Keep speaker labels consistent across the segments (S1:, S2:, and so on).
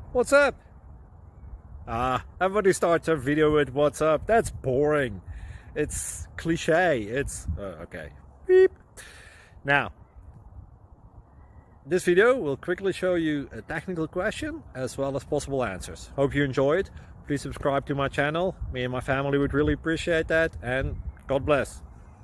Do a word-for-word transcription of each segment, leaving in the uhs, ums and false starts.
S1: What's up? Ah, everybody starts their video with what's up. That's boring. It's cliche. It's uh, okay. Beep. Now, this video will quickly show you a technical question as well as possible answers. Hope you enjoyed. Please subscribe to my channel. Me and my family would really appreciate that, and God bless.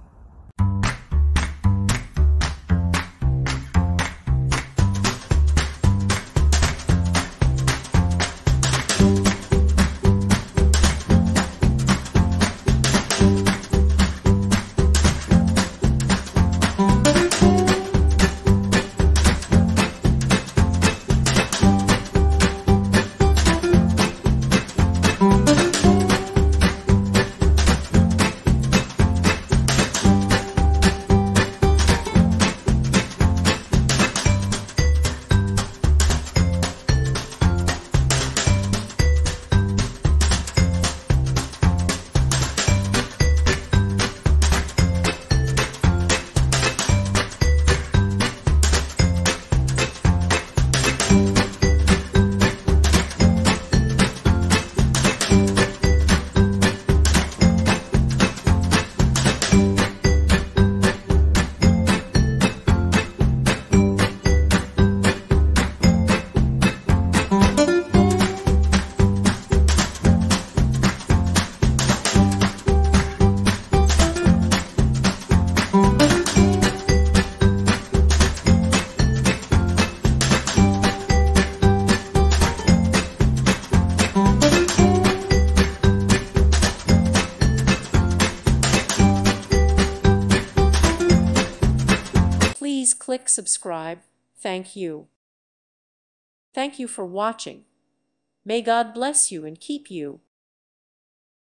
S2: Please click subscribe. Thank you. Thank you for watching. May God bless you and keep you.